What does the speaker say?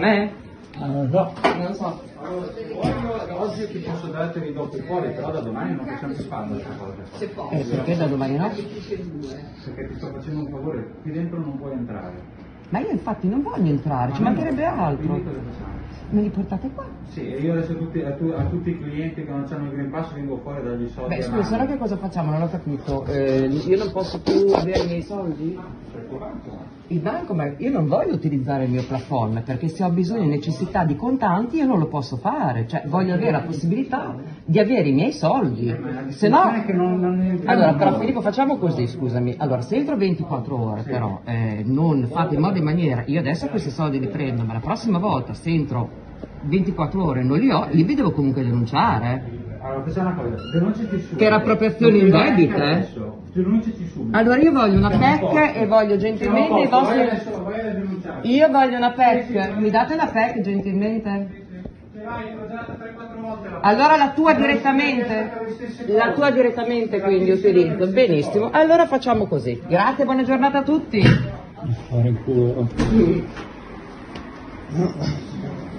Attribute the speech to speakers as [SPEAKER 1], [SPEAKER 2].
[SPEAKER 1] me?
[SPEAKER 2] Non lo so.
[SPEAKER 1] Non lo so.
[SPEAKER 3] Allora, oggi ti posso dare i dopo fuori, però da domani non possiamo più fare queste cose.
[SPEAKER 1] Se può.
[SPEAKER 2] Perché da domani no?
[SPEAKER 3] Perché ti sto facendo un favore, qui dentro non puoi entrare.
[SPEAKER 1] Ma io infatti non voglio entrare, ci
[SPEAKER 3] Ma
[SPEAKER 1] mancherebbe
[SPEAKER 3] no,
[SPEAKER 1] altro.
[SPEAKER 3] quindi cosa facciamo?
[SPEAKER 1] Me li portate qua?
[SPEAKER 3] Sì, e io adesso a tutti i clienti che non hanno il Green Pass vengo fuori a dargli soldi.
[SPEAKER 1] Beh,
[SPEAKER 3] a
[SPEAKER 1] scusa,
[SPEAKER 3] mano.
[SPEAKER 1] allora che cosa facciamo? Non ho capito. Io non posso più avere i miei soldi? Il banco, ma io non voglio utilizzare il mio plafond, perché se ho bisogno e necessità di contanti io non lo posso fare, cioè voglio avere la possibilità di avere i miei soldi, se no... Allora, però Filippo, facciamo così, scusami, allora se entro 24 ore però non fate in modo e maniera, io adesso questi soldi li prendo, ma la prossima volta se entro 24 ore non li ho, io vi devo comunque denunciare.
[SPEAKER 3] Allora, facciamo una cosa, denunciati subito.
[SPEAKER 1] Per appropriazioni indebite?
[SPEAKER 3] Denunciati subito.
[SPEAKER 1] Allora io voglio una PEC e voglio gentilmente i vostri...
[SPEAKER 3] Vai a denunciare.
[SPEAKER 1] Io voglio una PEC, mi date la PEC gentilmente? Allora la tua direttamente? La tua direttamente quindi utilizzo, benissimo. Allora facciamo così. Grazie, buona giornata a tutti.
[SPEAKER 2] Fare il culo.